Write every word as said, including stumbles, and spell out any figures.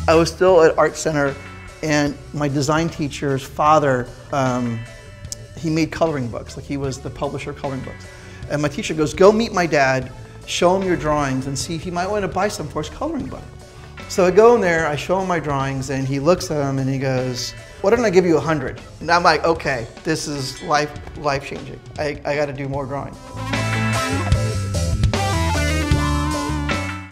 I was still at Art Center, and my design teacher's father, um, he made coloring books. Like, he was the publisher of coloring books. And my teacher goes, go meet my dad, show him your drawings, and see if he might want to buy some for his coloring book. So I go in there, I show him my drawings, and he looks at them and he goes, why don't I give you a hundred? And I'm like, okay, this is life, life changing. I, I got to do more drawing.